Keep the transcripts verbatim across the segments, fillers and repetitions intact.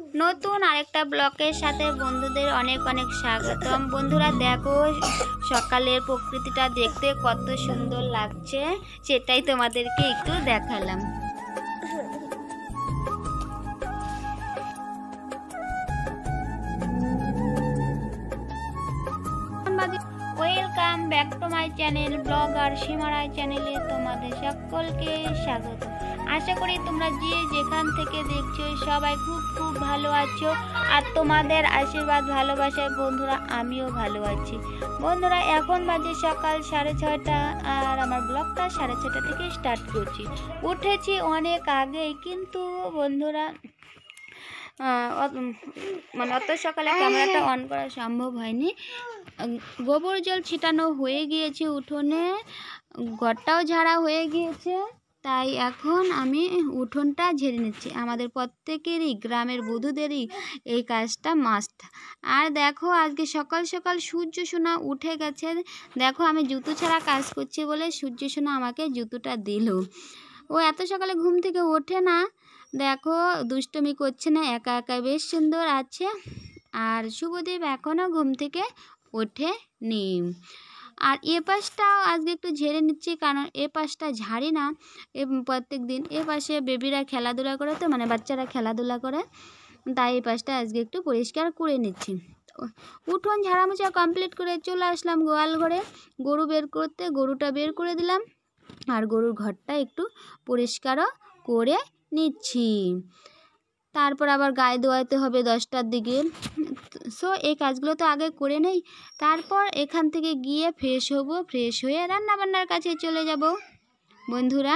নতুন আরেকটা ব্লকের সাথে বন্ধুদের অনেক অনেক স্বাগতম। বন্ধুরা দেখো সকালের প্রকৃতিটা দেখতে কত সুন্দর লাগছে, সেটাই তোমাদেরকে একটু দেখালাম। Welcome back to my channel blogger সীমারাই চ্যানেলে তোমাদের সকলকে স্বাগত। আশা করি তোমরা যে যেখান থেকে দেখছো সবাই খুব খুব ভালো আছো, আর তোমাদের আশীর্বাদ ভালোবাসায় বন্ধুরা আমিও ভালো আছি। বন্ধুরা এখন বাজে সকাল সাড়ে ছয়টা, আর আমার ব্লগটা সাড়ে ছটা থেকে স্টার্ট করছি। উঠেছি অনেক আগেই, কিন্তু বন্ধুরা মানে অত সকালে ক্যামেরাটা অন করা সম্ভব হয়নি। গোবর জল ছিটানো হয়ে গিয়েছে উঠোনে, ঘরটাও ঝাড়া হয়ে গিয়েছে, তাই এখন আমি উঠোনটা ঝেড়ে নিচ্ছি। আমাদের প্রত্যেকেরই গ্রামের বধূদেরই এই কাজটা মাস্ট। আর দেখো আজকে সকাল সকাল সূর্য সোনা উঠে গেছে। দেখো আমি জুতো ছাড়া কাজ করছি বলে সূর্য সোনা আমাকে জুতোটা দিল। ও এত সকালে ঘুম থেকে ওঠে না, দেখো দুষ্টুমি করছে না, একা একা বেশ সুন্দর আছে। আর শুভদীপ এখনও ঘুম থেকে ওঠেনি। আর এ পাশটাও আজকে একটু ঝেড়ে নিচ্ছি, কারণ এ পাশটা ঝাড়ি না এ প্রত্যেক দিন। এ পাশে বেবিরা খেলাধুলা করে, তো মানে বাচ্চারা খেলাধুলা করে, তাই এই পাশটা আজকে একটু পরিষ্কার করে নিচ্ছি। উঠোন ঝাড়া মোছা কমপ্লিট করে চলে আসলাম গোয়াল ঘরে গরু বের করতে। গরুটা বের করে দিলাম, আর গরুর ঘরটা একটু পরিষ্কারও করে নিচ্ছি। তারপর আবার গায়ে ধোয়াতে হবে দশটার দিকে। সো এই কাজগুলো তো আগে করে নেই, তারপর এখান থেকে গিয়ে ফ্রেশ হব। ফ্রেশ হয়ে রান্নাবান্নার কাছে চলে যাব। বন্ধুরা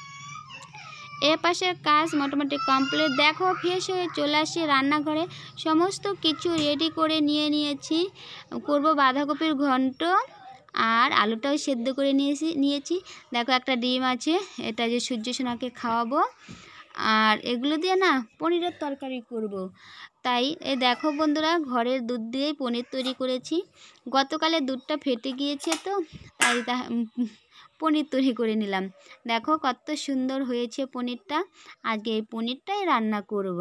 এ পাশের কাজ মোটামুটি কমপ্লিট। দেখো ফ্রেশ হয়ে চলে আসি রান্নাঘরে, সমস্ত কিছু রেডি করে নিয়ে নিয়েছি। করব বাঁধাকপির ঘন্ট, আর আলুটাও সেদ্ধ করে নিয়েছি নিয়েছি দেখো একটা ডিম আছে, এটা যে সূর্য সোনাকে খাওয়াবো। আর এগুলো দিয়ে না পনিরের তরকারি করব। তাই এই দেখো বন্ধুরা ঘরের দুধ দিয়েই পনির তৈরি করেছি। গতকালে দুধটা ফেটে গিয়েছে, তো তাই তা পনির তৈরি করে নিলাম। দেখো কত সুন্দর হয়েছে পনিরটা। আজকে এই পনিরটাই রান্না করব।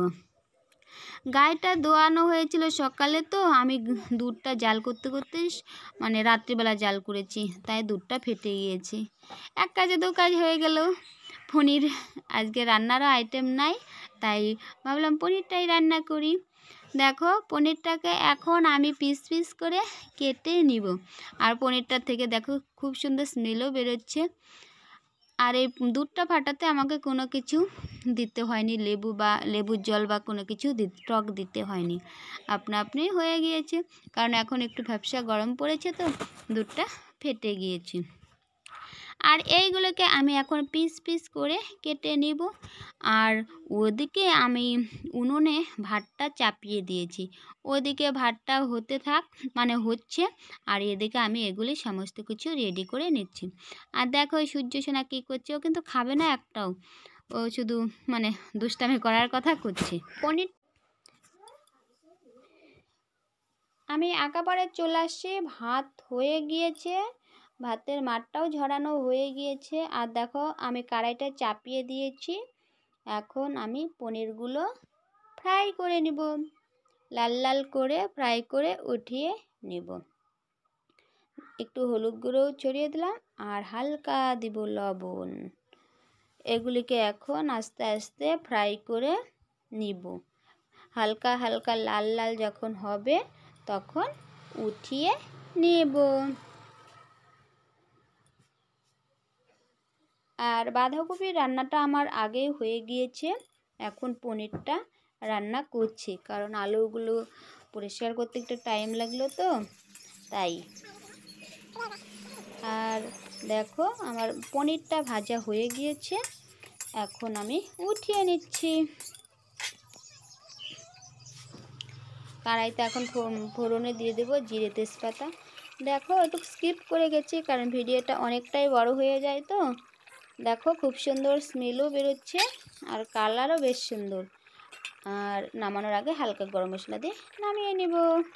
গাইটা দোয়ানো হয়েছিল সকালে, তো আমি দুধটা জাল করতে করতে মানে রাত্রিবেলা জাল করেছি, তাই দুধটা ফেটে গিয়েছে। এক কাজে দু কাজ হয়ে গেল। পনির আজকে রান্নারও আইটেম নাই, তাই ভাবলাম পনিরটাই রান্না করি। দেখো পনিরটাকে এখন আমি পিস পিস করে কেটে নিব। আর পনিরটার থেকে দেখো খুব সুন্দর স্মেলও বেরোচ্ছে। আর এই দুধটা ফাটাতে আমাকে কোনো কিছু দিতে হয়নি, লেবু বা লেবুর জল বা কোনো কিছু টক দিতে হয়নি, আপনা আপনি হয়ে গিয়েছে। কারণ এখন একটু ভ্যাপসা গরম পড়েছে, তো দুধটা ফেটে গিয়েছে। আর এইগুলোকে আমি এখন পিস পিস করে কেটে নিব। আর ওদিকে আমি উনুনে ভাতটা চাপিয়ে দিয়েছি, ওদিকে ভাতটা হতে থাক মানে হচ্ছে, আর এদিকে আমি এগুলি সমস্ত কিছু রেডি করে নিচ্ছি। আর দেখো ওই সূর্য সোনা কী করছে, ও কিন্তু খাবে না একটাও, ও শুধু মানে দুষ্টামি করার কথা করছে। পনির আমি একেবারে চলে আসছি, ভাত হয়ে গিয়েছে, ভাতের মাঠটাও ঝরানো হয়ে গিয়েছে। আর দেখো আমি কড়াইটা চাপিয়ে দিয়েছি, এখন আমি পনিরগুলো ফ্রাই করে নিব, লাল লাল করে ফ্রাই করে উঠিয়ে নেব। একটু হলুদ গুঁড়োও ছড়িয়ে দিলাম, আর হালকা দিব লবণ। এগুলিকে এখন আস্তে আস্তে ফ্রাই করে নিব। হালকা হালকা লাল লাল যখন হবে তখন উঠিয়ে নেব। আর বাঁধাকপির রান্নাটা আমার আগেই হয়ে গিয়েছে, এখন পনিরটা রান্না করছি, কারণ আলুগুলো পরিষ্কার করতে একটু টাইম লাগলো, তো তাই। আর দেখো আমার পনিরটা ভাজা হয়ে গিয়েছে, এখন আমি উঠিয়ে নিচ্ছি। কড়াইতে এখন ফোড়নে দিয়ে দেবো জিরে তেজপাতা। দেখো একটু স্কিপ করে গেছি, কারণ ভিডিওটা অনেকটাই বড় হয়ে যায়, তো দেখো খুব সুন্দর স্মেলও বেরোচ্ছে, আর কালারও বেশ সুন্দর। আর নামানোর আগে হালকা গরম মশলা দিয়ে নামিয়ে নেব।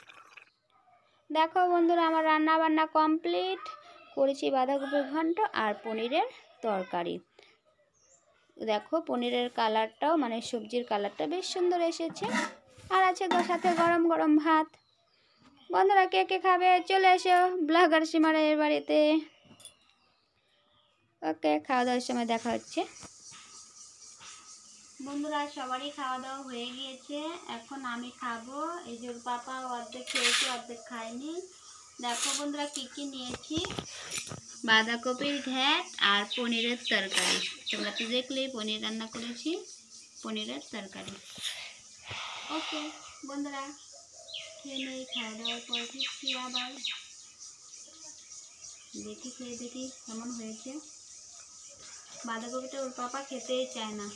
দেখো বন্ধুরা আমার রান্না বান্না কমপ্লিট, করেছি বাঁধাকপির ঘন্ট আর পনিরের তরকারি। দেখো পনিরের কালারটাও মানে সবজির কালারটা বেশ সুন্দর এসেছে। আর আছে সাথে গরম গরম ভাত। বন্ধুরা কে কে খাবে চলে এসো ব্লগার সীমারের বাড়িতে। ওকে, খাওয়া দাওয়ার সময় দেখা হচ্ছে। বন্ধুরা সবারই খাওয়া দাওয়া হয়ে গিয়েছে, এখন আমি খাবো। এই যে পাপা অর্ধেক খেয়েছি, অর্ধেক খায়নি। দেখো বন্ধুরা কি কি নিয়েছি, বাঁধাকপির ঘ্যাট আর পনিরের তরকারি। তোমরা তো দেখলেই পনির রান্না করেছি, পনিরের তরকারি। ওকে বন্ধুরা খেয়ে নেই, খাওয়া দাওয়ার পর ফিরছি আবার। দেখি খেয়ে দেখি কেমন হয়েছে। বাঁধাকপিটা ওর পাপা খেতেই চায় না।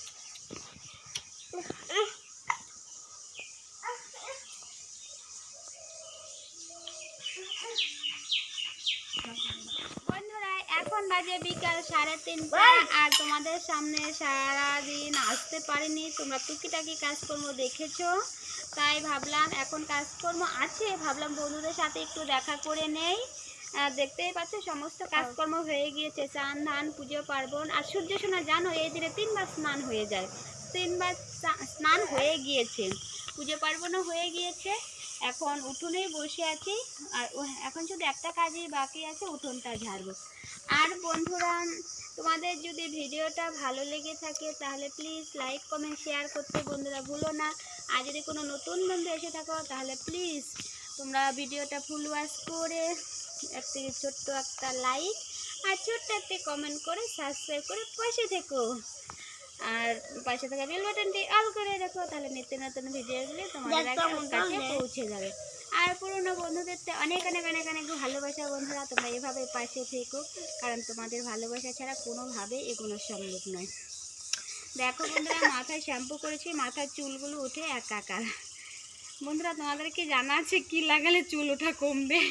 বন্ধুরা এখন বাজে বিকাল সাড়ে তিনটা, আর তোমাদের সামনে সারাদিন আসতে পারিনি। তোমরা টুকিটাকি কাজকর্ম দেখেছো, তাই ভাবলাম এখন কাজকর্ম আছে, ভাবলাম বন্ধুদের সাথে একটু দেখা করে নেই। দেখতেই পাচ্ছ সমস্ত কাজকর্ম হয়ে গিয়েছে, চান ধান পুজো পার্বণ। আর সূর্য সোনা জানো এই দিনে তিনবার স্নান হয়ে যায়, তিনবার স্নান হয়ে গিয়েছে, পুজো পার্বণও হয়ে গিয়েছে। এখন উঠোনেই বসে আছি, আর এখন শুধু একটা কাজই বাকি আছে, উঠোনটা ঝাড়বো। আর বন্ধুরা তোমাদের যদি ভিডিওটা ভালো লেগে থাকে তাহলে প্লিজ লাইক কমেন্ট শেয়ার করতে বন্ধুরা ভুলো না। আর যদি কোনো নতুন বন্ধু এসে থাকো তাহলে প্লিজ তোমরা ভিডিওটা ফুল ওয়াচ করে একটি ছোট্ট একটা লাইক আর ছোট্ট একটি কমেন্ট করে সাবস্ক্রাইব করে পাশে থেকো। আর পাশে থাকা বেল বাটনটি অল করে রাখো, তাহলে নিত্য নতুন ভিডিওগুলি তোমাদের কাছে পৌঁছে যাবে। আর পুরনো বন্ধুদের তো অনেক অনেক অনেক অনেক ভালোবাসা বন্ধুরা, তোমরা এভাবে পাশে থেকো, কারণ তোমাদের ভালোবাসা ছাড়া কোনোভাবে এগোনো সম্ভব নয়। দেখো বন্ধুরা মাথায় শ্যাম্পু করেছি, মাথার চুলগুলো উঠে একাকার। বন্ধুরা তোমাদেরকে জানা আছে কি লাগালে চুল ওঠা কমবে।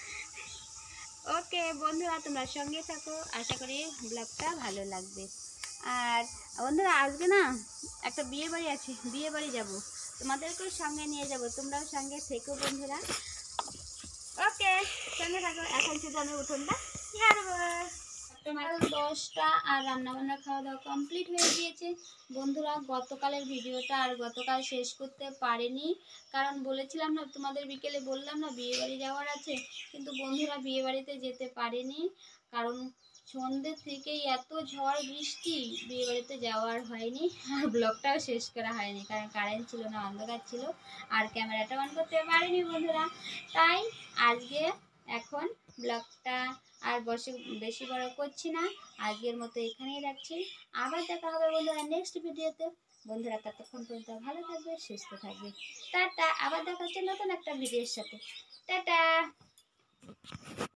ওকে বন্ধুরা তোমরা সঙ্গে থাকো, আশা করি ব্লগটা ভালো লাগবে। আর বন্ধুরা আজকে না একটা বিয়ে বাড়ি আছে, বিয়ে বাড়ি যাবো, তোমাদেরকেও সঙ্গে নিয়ে যাব, তোমরাও সঙ্গে থেকো বন্ধুরা। ওকে সঙ্গে থাকো। এখন শুধু আমি উঠোনটা ঝাড়বো। তোমার দশটা আর রান্নাবান্না খাওয়া দাওয়া কমপ্লিট হয়ে গিয়েছে বন্ধুরা। গতকালের ভিডিওটা আর গতকাল শেষ করতে পারিনি, কারণ বলেছিলাম না তোমাদের, বিকেলে বললাম না বিয়ে বাড়ি যাওয়ার আছে, কিন্তু বন্ধুরা বিয়ে বাড়িতে যেতে পারিনি, কারণ সন্ধ্যে থেকেই এত ঝড় বৃষ্টি, বিয়ে বাড়িতে যাওয়ার হয়নি। আর ব্লগটাও শেষ করা হয়নি, কারণ কারেন্ট ছিল না, অন্ধকার ছিল, আর ক্যামেরাটা অন করতে পারিনি বন্ধুরা। তাই আজকে এখন ব্লগটা আর বসে বেশি বড় করছি না, আজকের মতো এখানেই রাখছি। আবার দেখা হবে বন্ধুরা নেক্সট ভিডিওতে। বন্ধুরা ততক্ষণ পর্যন্ত ভালো থাকবে, সুস্থ থাকবে। টাটা, আবার দেখা হচ্ছে নতুন একটা ভিডিওর সাথে। টাটা।